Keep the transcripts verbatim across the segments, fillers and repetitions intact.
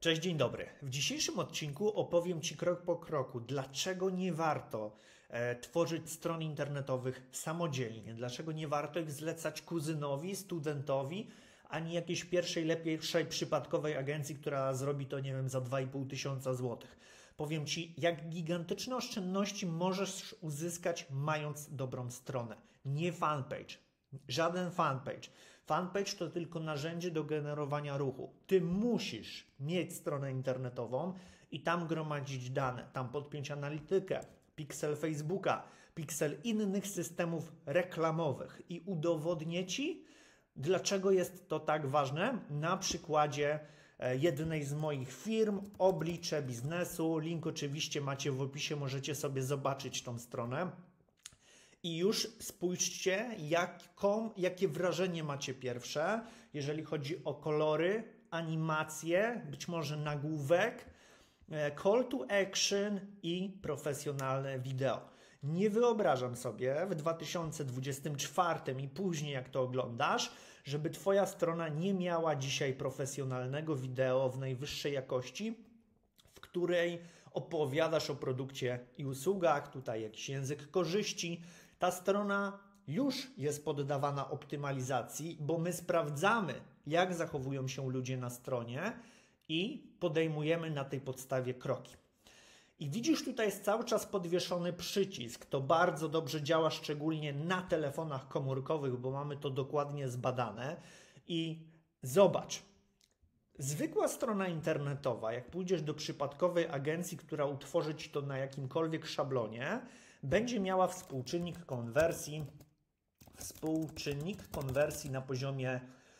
Cześć, dzień dobry. W dzisiejszym odcinku opowiem Ci krok po kroku, dlaczego nie warto e, tworzyć stron internetowych samodzielnie, dlaczego nie warto ich zlecać kuzynowi, studentowi, ani jakiejś pierwszej, lepszej, przypadkowej agencji, która zrobi to, nie wiem, za dwa i pół tysiąca złotych. Powiem Ci, jak gigantyczne oszczędności możesz uzyskać, mając dobrą stronę. Nie fanpage. Żaden fanpage. Fanpage to tylko narzędzie do generowania ruchu. Ty musisz mieć stronę internetową i tam gromadzić dane, tam podpiąć analitykę, piksel Facebooka, piksel innych systemów reklamowych i udowodnię Ci, dlaczego jest to tak ważne na przykładzie jednej z moich firm, Oblicze Biznesu. Link oczywiście macie w opisie, możecie sobie zobaczyć tą stronę. I już spójrzcie, jaką, jakie wrażenie macie pierwsze, jeżeli chodzi o kolory, animacje, być może nagłówek, call to action i profesjonalne wideo. Nie wyobrażam sobie w dwa tysiące dwudziestym czwartym i później, jak to oglądasz, żeby Twoja strona nie miała dzisiaj profesjonalnego wideo w najwyższej jakości, w której opowiadasz o produkcie i usługach, tutaj jakiś język korzyści. Ta strona już jest poddawana optymalizacji, bo my sprawdzamy, jak zachowują się ludzie na stronie i podejmujemy na tej podstawie kroki. I widzisz, tutaj jest cały czas podwieszony przycisk. To bardzo dobrze działa, szczególnie na telefonach komórkowych, bo mamy to dokładnie zbadane. I zobacz, zwykła strona internetowa, jak pójdziesz do przypadkowej agencji, która utworzy Ci to na jakimkolwiek szablonie, będzie miała współczynnik konwersji, współczynnik konwersji na poziomie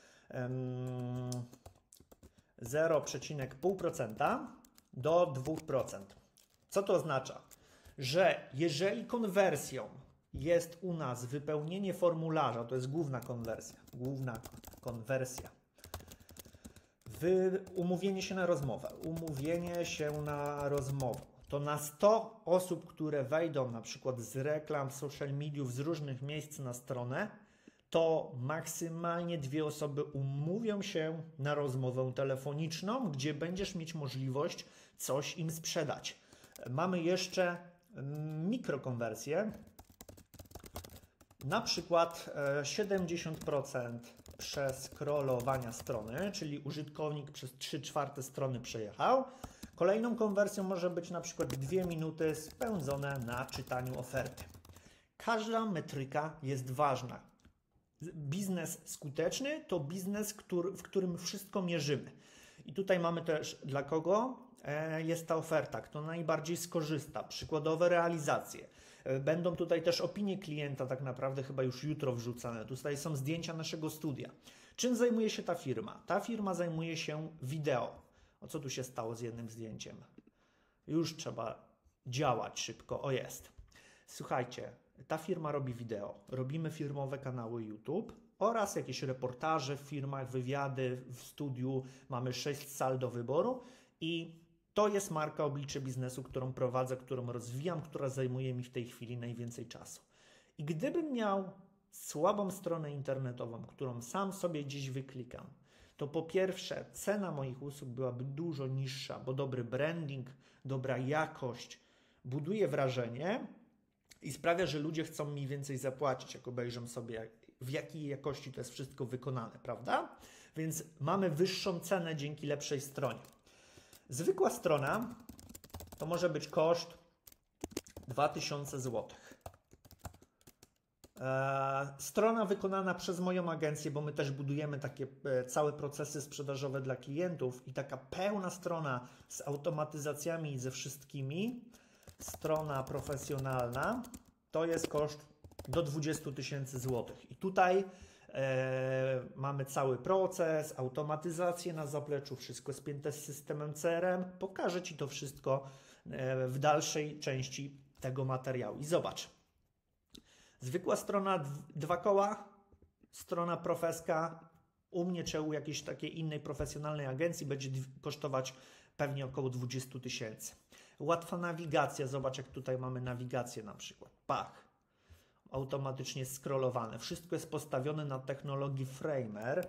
um, zero przecinek pięć procent do dwa procent. Co to oznacza? Że jeżeli konwersją jest u nas wypełnienie formularza, to jest główna konwersja, główna konwersja, Wy, umówienie się na rozmowę, umówienie się na rozmowę, to na sto osób, które wejdą na przykład z reklam, social mediów, z różnych miejsc na stronę, to maksymalnie dwie osoby umówią się na rozmowę telefoniczną, gdzie będziesz mieć możliwość coś im sprzedać. Mamy jeszcze mikrokonwersję, na przykład siedemdziesiąt procent przeskrolowania strony, czyli użytkownik przez trzy czwarte strony przejechał. Kolejną konwersją może być na przykład dwie minuty spędzone na czytaniu oferty. Każda metryka jest ważna. Biznes skuteczny to biznes, który, w którym wszystko mierzymy. I tutaj mamy też dla kogo jest ta oferta, kto najbardziej skorzysta, przykładowe realizacje. Będą tutaj też opinie klienta, tak naprawdę chyba już jutro wrzucane. Tutaj są zdjęcia naszego studia. Czym zajmuje się ta firma? Ta firma zajmuje się wideo. O co tu się stało z jednym zdjęciem? Już trzeba działać szybko. O, jest. Słuchajcie, ta firma robi wideo. Robimy firmowe kanały YouTube oraz jakieś reportaże w firmach, wywiady w studiu. Mamy sześć sal do wyboru i to jest marka Oblicze Biznesu, którą prowadzę, którą rozwijam, która zajmuje mi w tej chwili najwięcej czasu. I gdybym miał słabą stronę internetową, którą sam sobie gdzieś wyklikam, to po pierwsze cena moich usług byłaby dużo niższa, bo dobry branding, dobra jakość buduje wrażenie i sprawia, że ludzie chcą mi więcej zapłacić, jak obejrzą sobie, w jakiej jakości to jest wszystko wykonane, prawda? Więc mamy wyższą cenę dzięki lepszej stronie. Zwykła strona to może być koszt dwa tysiące złotych. Eee, strona wykonana przez moją agencję, bo my też budujemy takie e, całe procesy sprzedażowe dla klientów i taka pełna strona z automatyzacjami i ze wszystkimi, strona profesjonalna, to jest koszt do dwudziestu tysięcy złotych. I tutaj E, mamy cały proces, automatyzację na zapleczu, wszystko spięte z systemem C R M. Pokażę Ci to wszystko e, w dalszej części tego materiału. I zobacz, zwykła strona dwa koła, strona profeska, u mnie czy u jakiejś takiej innej profesjonalnej agencji będzie kosztować pewnie około dwadzieścia tysięcy. Łatwa nawigacja, zobacz jak tutaj mamy nawigację na przykład, pach. Automatycznie scrollowane. Wszystko jest postawione na technologii Framer,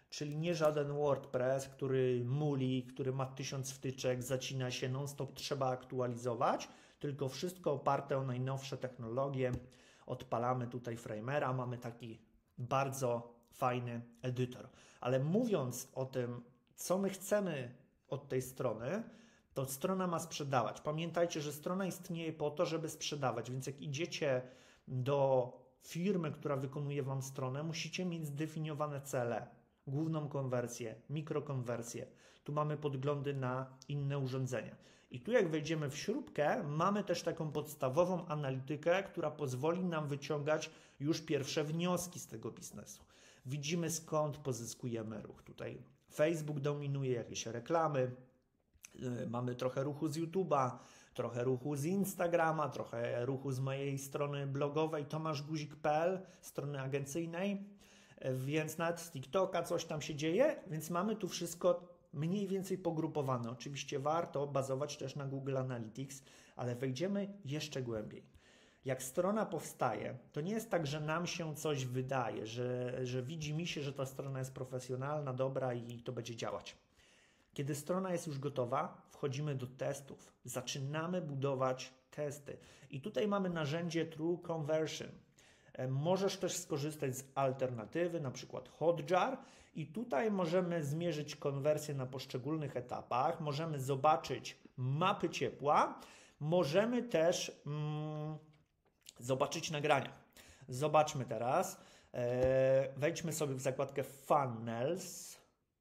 Czyli nie żaden WordPress, który muli, który ma tysiąc wtyczek, zacina się, non-stop trzeba aktualizować, tylko wszystko oparte o najnowsze technologie. Odpalamy tutaj Framera, mamy taki bardzo fajny edytor. Ale mówiąc o tym, co my chcemy od tej strony, to strona ma sprzedawać. Pamiętajcie, że strona istnieje po to, żeby sprzedawać, więc jak idziecie do firmy, która wykonuje Wam stronę, musicie mieć zdefiniowane cele. Główną konwersję, mikrokonwersję. Tu mamy podglądy na inne urządzenia. I tu jak wejdziemy w śrubkę, mamy też taką podstawową analitykę, która pozwoli nam wyciągać już pierwsze wnioski z tego biznesu. Widzimy, skąd pozyskujemy ruch. Tutaj Facebook dominuje, jakieś reklamy, yy, mamy trochę ruchu z YouTube'a, trochę ruchu z Instagrama, trochę ruchu z mojej strony blogowej tomaszguzik kropka p l, strony agencyjnej, więc nawet z TikToka coś tam się dzieje, więc mamy tu wszystko mniej więcej pogrupowane. Oczywiście warto bazować też na Google Analytics, ale wejdziemy jeszcze głębiej. Jak strona powstaje, to nie jest tak, że nam się coś wydaje, że, że widzi mi się, że ta strona jest profesjonalna, dobra i to będzie działać. Kiedy strona jest już gotowa, wchodzimy do testów, zaczynamy budować testy. I tutaj mamy narzędzie True Conversion. Możesz też skorzystać z alternatywy, na przykład Hotjar, i tutaj możemy zmierzyć konwersję na poszczególnych etapach, możemy zobaczyć mapy ciepła, możemy też mm, zobaczyć nagrania. Zobaczmy teraz, e, wejdźmy sobie w zakładkę Funnels.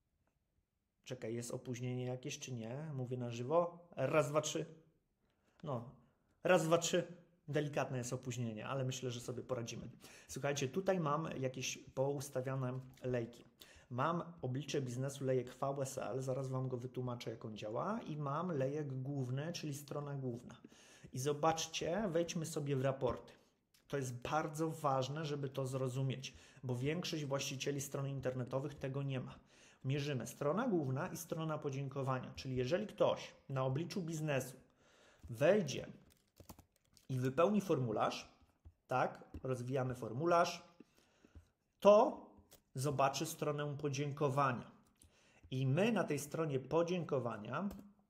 Czekaj, jest opóźnienie jakieś czy nie? Mówię na żywo. Raz, dwa, trzy. No, raz, dwa, trzy. Delikatne jest opóźnienie, ale myślę, że sobie poradzimy. Słuchajcie, tutaj mam jakieś poustawiane lejki. Mam oblicze biznesu, lejek V S L, zaraz Wam go wytłumaczę, jak on działa, i mam lejek główny, czyli strona główna. I zobaczcie, wejdźmy sobie w raporty. To jest bardzo ważne, żeby to zrozumieć, bo większość właścicieli stron internetowych tego nie ma. Mierzymy strona główna i strona podziękowania, czyli jeżeli ktoś na obliczu biznesu wejdzie i wypełni formularz, tak, rozwijamy formularz, to zobaczy stronę podziękowania. I my na tej stronie podziękowania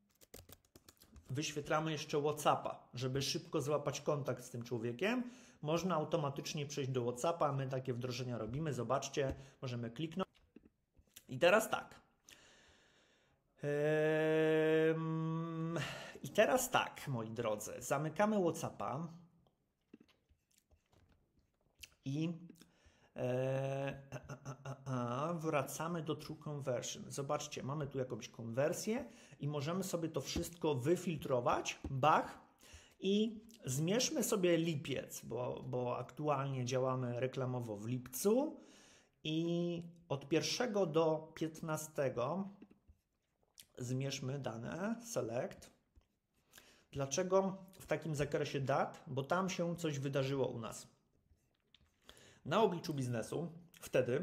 wyświetlamy jeszcze WhatsAppa, żeby szybko złapać kontakt z tym człowiekiem. Można automatycznie przejść do WhatsAppa, my takie wdrożenia robimy, zobaczcie, możemy kliknąć. I teraz tak. Ehm, I teraz tak, moi drodzy, zamykamy WhatsAppa i e, a, a, a, wracamy do True Conversion. Zobaczcie, mamy tu jakąś konwersję i możemy sobie to wszystko wyfiltrować, bach, i zmierzmy sobie lipiec, bo, bo aktualnie działamy reklamowo w lipcu i od pierwszego do piętnastego zmierzmy dane, select. Dlaczego w takim zakresie dat? Bo tam się coś wydarzyło u nas. Na obliczu biznesu wtedy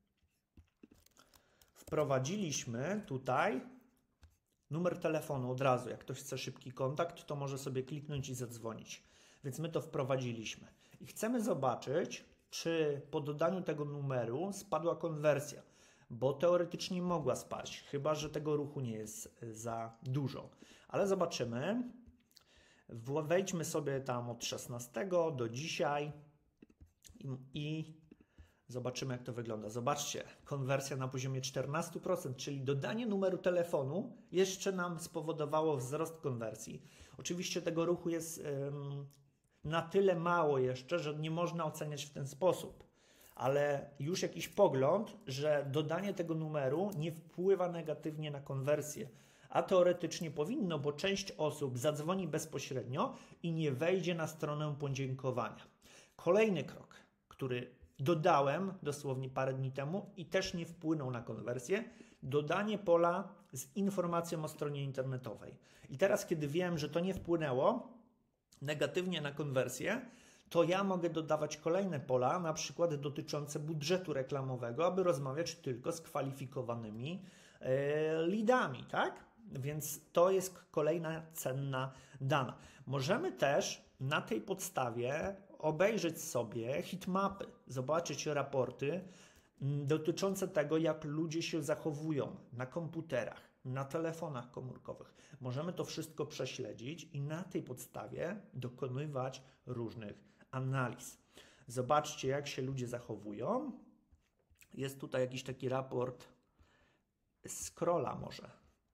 wprowadziliśmy tutaj numer telefonu od razu. Jak ktoś chce szybki kontakt, to może sobie kliknąć i zadzwonić. Więc my to wprowadziliśmy. I chcemy zobaczyć, czy po dodaniu tego numeru spadła konwersja, bo teoretycznie mogła spaść, chyba że tego ruchu nie jest za dużo. Ale zobaczymy. Wejdźmy sobie tam od szesnastego do dzisiaj i, i zobaczymy, jak to wygląda. Zobaczcie, konwersja na poziomie czternaście procent, czyli dodanie numeru telefonu jeszcze nam spowodowało wzrost konwersji. Oczywiście tego ruchu jest ym, na tyle mało jeszcze, że nie można oceniać w ten sposób, ale już jakiś pogląd, że dodanie tego numeru nie wpływa negatywnie na konwersję, a teoretycznie powinno, bo część osób zadzwoni bezpośrednio i nie wejdzie na stronę podziękowania. Kolejny krok, który dodałem dosłownie parę dni temu i też nie wpłynął na konwersję, dodanie pola z informacją o stronie internetowej. I teraz, kiedy wiem, że to nie wpłynęło negatywnie na konwersję, to ja mogę dodawać kolejne pola, na przykład dotyczące budżetu reklamowego, aby rozmawiać tylko z kwalifikowanymi e, leadami, tak? Więc to jest kolejna cenna dana. Możemy też na tej podstawie obejrzeć sobie heatmapy, zobaczyć raporty dotyczące tego, jak ludzie się zachowują na komputerach, na telefonach komórkowych. Możemy to wszystko prześledzić i na tej podstawie dokonywać różnych analiz. Zobaczcie, jak się ludzie zachowują. Jest tutaj jakiś taki raport Scrolla może.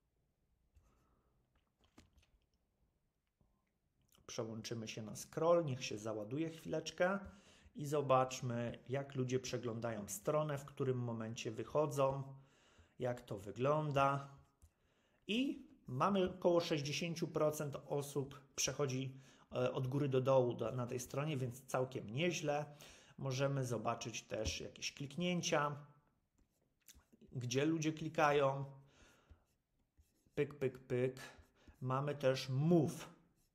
Przełączymy się na scroll, niech się załaduje chwileczkę i zobaczmy, jak ludzie przeglądają stronę, w którym momencie wychodzą, jak to wygląda. I mamy około sześćdziesiąt procent osób przechodzi od góry do dołu na tej stronie, więc całkiem nieźle. Możemy zobaczyć też jakieś kliknięcia, gdzie ludzie klikają. Pyk, pyk, pyk. Mamy też move,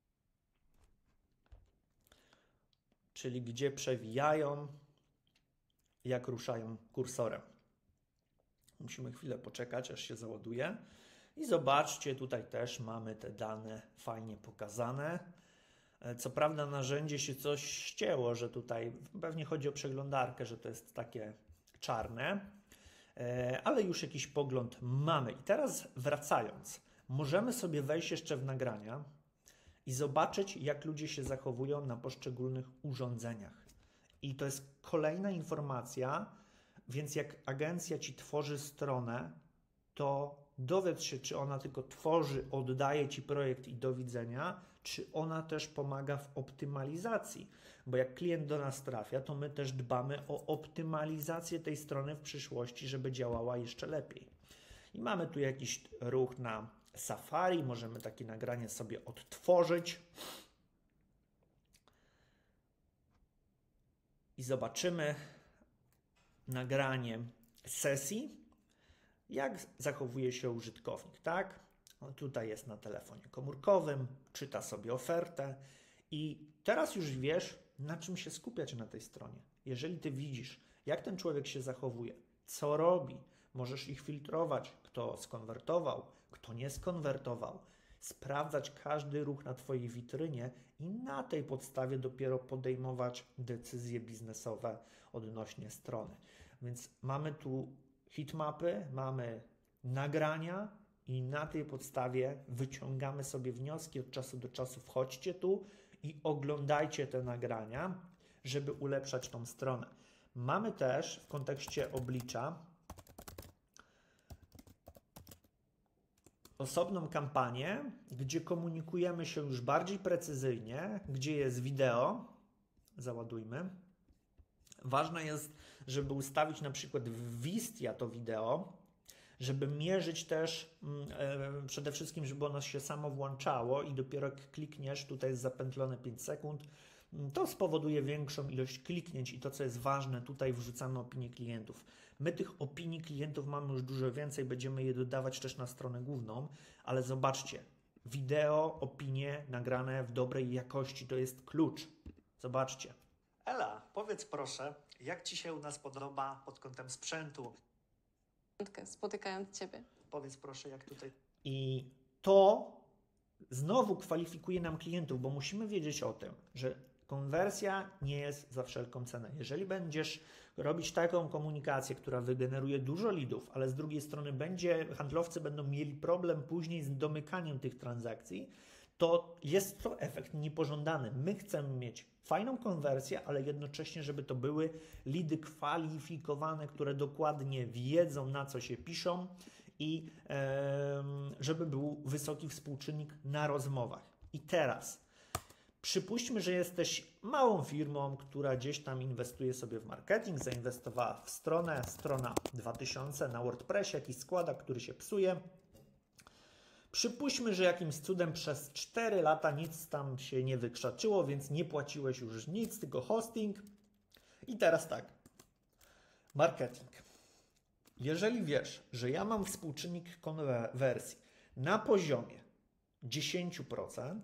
czyli gdzie przewijają, jak ruszają kursorem. Musimy chwilę poczekać, aż się załaduje. I zobaczcie, tutaj też mamy te dane fajnie pokazane. Co prawda narzędzie się coś ścięło, że tutaj pewnie chodzi o przeglądarkę, że to jest takie czarne, ale już jakiś pogląd mamy. I teraz wracając, możemy sobie wejść jeszcze w nagrania i zobaczyć, jak ludzie się zachowują na poszczególnych urządzeniach. I to jest kolejna informacja, więc jak agencja Ci tworzy stronę, to dowiedz się, czy ona tylko tworzy, oddaje Ci projekt i do widzenia, czy ona też pomaga w optymalizacji. Bo jak klient do nas trafia, to my też dbamy o optymalizację tej strony w przyszłości, żeby działała jeszcze lepiej. I mamy tu jakiś ruch na Safari, możemy takie nagranie sobie odtworzyć. I zobaczymy nagranie sesji, jak zachowuje się użytkownik, tak? No tutaj jest na telefonie komórkowym, czyta sobie ofertę i teraz już wiesz, na czym się skupiać na tej stronie. Jeżeli Ty widzisz, jak ten człowiek się zachowuje, co robi, możesz ich filtrować, kto skonwertował, kto nie skonwertował, sprawdzać każdy ruch na Twojej witrynie i na tej podstawie dopiero podejmować decyzje biznesowe odnośnie strony. Więc mamy tu heatmapy, mamy nagrania i na tej podstawie wyciągamy sobie wnioski. Od czasu do czasu wchodźcie tu i oglądajcie te nagrania, żeby ulepszać tą stronę. Mamy też w kontekście oblicza osobną kampanię, gdzie komunikujemy się już bardziej precyzyjnie, gdzie jest wideo. Załadujmy. Ważne jest, żeby ustawić na przykład w Wistia to wideo, żeby mierzyć też yy, przede wszystkim, żeby ono się samo włączało i dopiero jak klikniesz, tutaj jest zapętlone pięć sekund, to spowoduje większą ilość kliknięć i to, co jest ważne, tutaj wrzucamy opinie klientów. My tych opinii klientów mamy już dużo więcej, będziemy je dodawać też na stronę główną, ale zobaczcie, wideo, opinie nagrane w dobrej jakości to jest klucz. Zobaczcie. Ela, powiedz proszę, jak Ci się u nas podoba pod kątem sprzętu? Spotykając Ciebie. Powiedz proszę, jak tutaj... I to znowu kwalifikuje nam klientów, bo musimy wiedzieć o tym, że konwersja nie jest za wszelką cenę. Jeżeli będziesz robić taką komunikację, która wygeneruje dużo leadów, ale z drugiej strony będzie, handlowcy będą mieli problem później z domykaniem tych transakcji, to jest to efekt niepożądany. My chcemy mieć fajną konwersję, ale jednocześnie, żeby to były leady kwalifikowane, które dokładnie wiedzą, na co się piszą i e, żeby był wysoki współczynnik na rozmowach. I teraz przypuśćmy, że jesteś małą firmą, która gdzieś tam inwestuje sobie w marketing, zainwestowała w stronę, strona dwa tysiące na WordPressie, jakiś składak, który się psuje. Przypuśćmy, że jakimś cudem przez cztery lata nic tam się nie wykrzaczyło, więc nie płaciłeś już nic, tylko hosting. I teraz tak, marketing. Jeżeli wiesz, że ja mam współczynnik konwersji na poziomie dziesięć procent,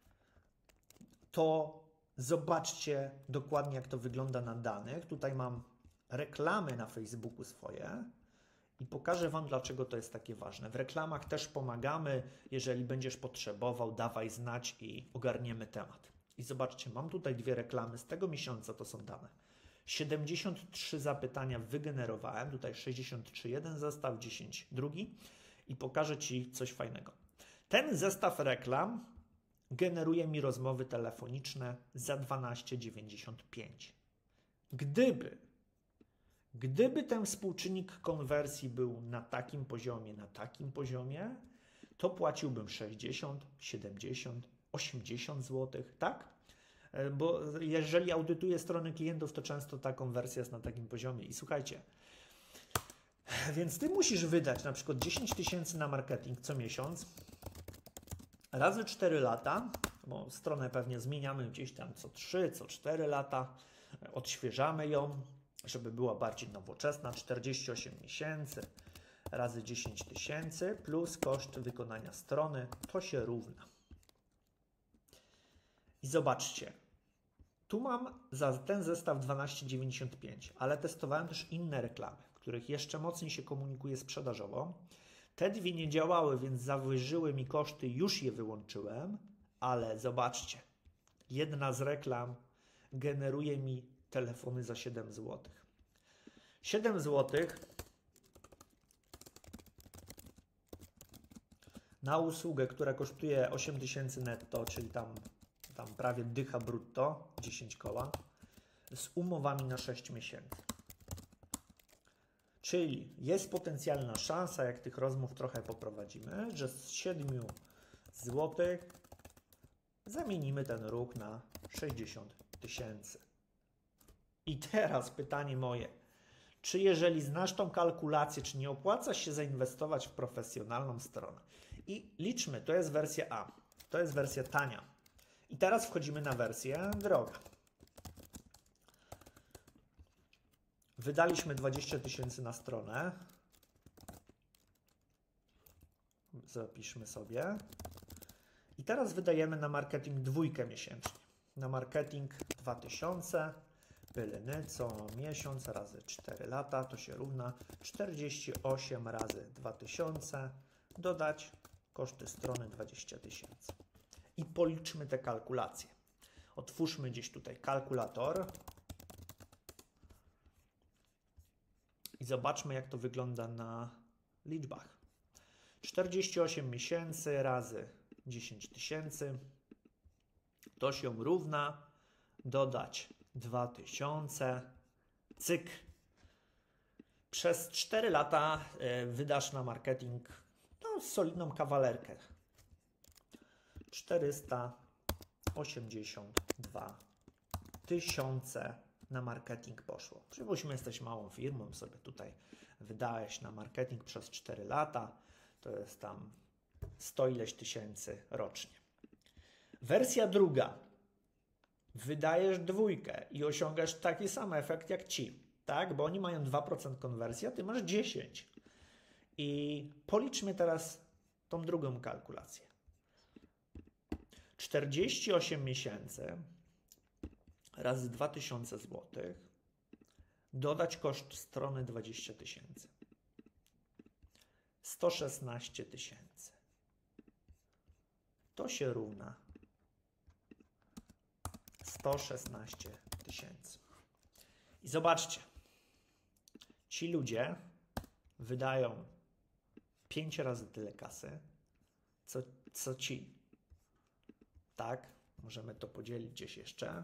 to zobaczcie dokładnie, jak to wygląda na danych. Tutaj mam reklamy na Facebooku swoje i pokażę Wam, dlaczego to jest takie ważne. W reklamach też pomagamy. Jeżeli będziesz potrzebował, dawaj znać i ogarniemy temat. I zobaczcie, mam tutaj dwie reklamy z tego miesiąca, to są dane. siedemdziesiąt trzy zapytania wygenerowałem, tutaj sześćdziesiąt trzy jeden zestaw, dziesięć drugi i pokażę Ci coś fajnego. Ten zestaw reklam generuje mi rozmowy telefoniczne za dwanaście dziewięćdziesiąt pięć. Gdyby, gdyby ten współczynnik konwersji był na takim poziomie, na takim poziomie, to płaciłbym sześćdziesiąt, siedemdziesiąt, osiemdziesiąt złotych, tak? Bo jeżeli audytuję strony klientów, to często ta konwersja jest na takim poziomie. I słuchajcie, więc Ty musisz wydać na przykład dziesięć tysięcy na marketing co miesiąc, razy cztery lata, bo stronę pewnie zmieniamy gdzieś tam co trzy, co cztery lata, odświeżamy ją, żeby była bardziej nowoczesna, czterdzieści osiem miesięcy razy dziesięć tysięcy plus koszt wykonania strony, to się równa. I zobaczcie, tu mam za ten zestaw dwanaście dziewięćdziesiąt pięć, ale testowałem też inne reklamy, w których jeszcze mocniej się komunikuje sprzedażowo. Te dwie nie działały, więc zawyżyły mi koszty, już je wyłączyłem, ale zobaczcie, jedna z reklam generuje mi telefony za siedem złotych. siedem złotych na usługę, która kosztuje osiem tysięcy netto, czyli tam, tam prawie dycha brutto, dziesięć koła, z umowami na sześć miesięcy. Czyli jest potencjalna szansa, jak tych rozmów trochę poprowadzimy, że z siedmiu złotych zamienimy ten ruch na sześćdziesiąt tysięcy. I teraz pytanie moje. Czy jeżeli znasz tą kalkulację, czy nie opłaca się zainwestować w profesjonalną stronę? I liczmy, to jest wersja A, to jest wersja tania. I teraz wchodzimy na wersję droga. Wydaliśmy dwadzieścia tysięcy na stronę. Zapiszmy sobie. I teraz wydajemy na marketing dwójkę miesięcznie. Na marketing dwa tysiące, byliny co miesiąc razy cztery lata, to się równa czterdzieści osiem razy dwa tysiące, dodać koszty strony dwadzieścia tysięcy. I policzmy te kalkulacje. Otwórzmy gdzieś tutaj kalkulator. I zobaczmy, jak to wygląda na liczbach. czterdzieści osiem miesięcy razy dziesięć tysięcy to się równa, dodać dwa tysiące, cyk. Przez cztery lata wydasz na marketing no, solidną kawalerkę. czterysta osiemdziesiąt dwa tysiące na marketing poszło. Przypuśćmy, jesteś małą firmą, sobie tutaj wydałeś na marketing przez cztery lata, to jest tam sto ileś tysięcy rocznie. Wersja druga. Wydajesz dwójkę i osiągasz taki sam efekt jak ci, tak? Bo oni mają dwa procent konwersji, a ty masz dziesięć procent. I policzmy teraz tą drugą kalkulację. czterdzieści osiem miesięcy razy dwa tysiące złotych, dodać koszt strony dwadzieścia tysięcy. sto szesnaście tysięcy. To się równa sto szesnaście tysięcy. I zobaczcie, ci ludzie wydają pięć razy tyle kasy, co, co ci. Tak, możemy to podzielić gdzieś jeszcze.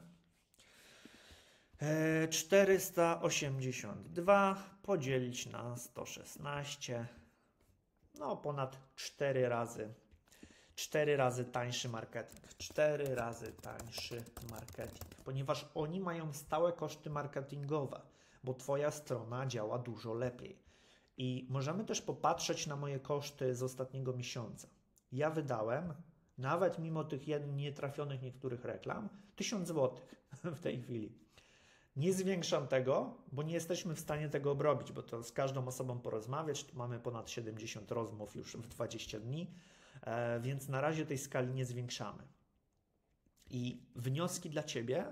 czterysta osiemdziesiąt dwa podzielić na sto szesnaście, no ponad cztery razy, cztery razy tańszy marketing, cztery razy tańszy marketing, ponieważ oni mają stałe koszty marketingowe, bo Twoja strona działa dużo lepiej. I możemy też popatrzeć na moje koszty z ostatniego miesiąca. Ja wydałem, nawet mimo tych nietrafionych niektórych reklam, tysiąc złotych w tej chwili. Nie zwiększam tego, bo nie jesteśmy w stanie tego obrobić, bo to z każdą osobą porozmawiać. Tu mamy ponad siedemdziesiąt rozmów już w dwadzieścia dni, e, więc na razie tej skali nie zwiększamy. I wnioski dla Ciebie?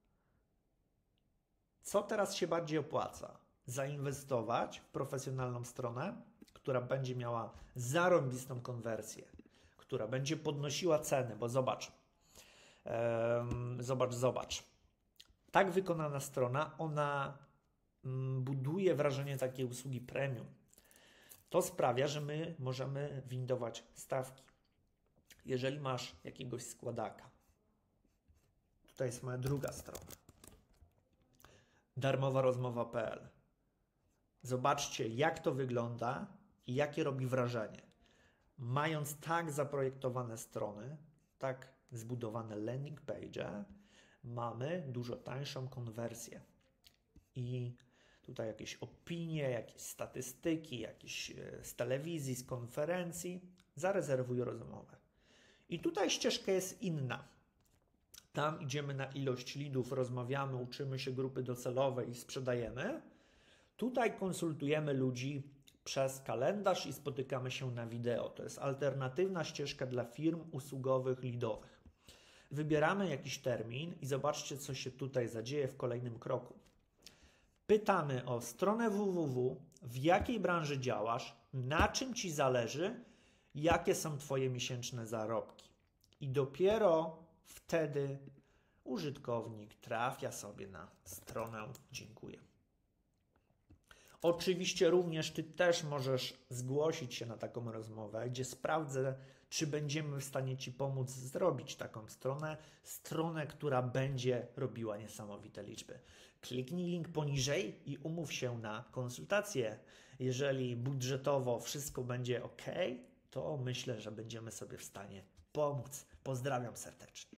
Co teraz się bardziej opłaca? Zainwestować w profesjonalną stronę, która będzie miała zarąbistą konwersję, która będzie podnosiła ceny, bo zobacz, e, zobacz, zobacz. tak wykonana strona, ona mm, buduje wrażenie takiej usługi premium. To sprawia, że my możemy windować stawki. Jeżeli masz jakiegoś składaka, tutaj jest moja druga strona, darmowa rozmowa kropka p l. Zobaczcie, jak to wygląda i jakie robi wrażenie. Mając tak zaprojektowane strony, tak zbudowane landing page, mamy dużo tańszą konwersję. I tutaj jakieś opinie, jakieś statystyki, jakieś z telewizji, z konferencji. Zarezerwuj rozmowę. I tutaj ścieżka jest inna. Tam idziemy na ilość leadów, rozmawiamy, uczymy się grupy docelowej i sprzedajemy. Tutaj konsultujemy ludzi przez kalendarz i spotykamy się na wideo. To jest alternatywna ścieżka dla firm usługowych, leadowych. Wybieramy jakiś termin i zobaczcie, co się tutaj zadzieje w kolejnym kroku. Pytamy o stronę www, w jakiej branży działasz, na czym Ci zależy, jakie są Twoje miesięczne zarobki. I dopiero wtedy użytkownik trafia sobie na stronę dziękuję. Oczywiście również Ty też możesz zgłosić się na taką rozmowę, gdzie sprawdzę, czy będziemy w stanie Ci pomóc zrobić taką stronę, stronę, która będzie robiła niesamowite liczby. Kliknij link poniżej i umów się na konsultację. Jeżeli budżetowo wszystko będzie ok, to myślę, że będziemy sobie w stanie pomóc. Pozdrawiam serdecznie.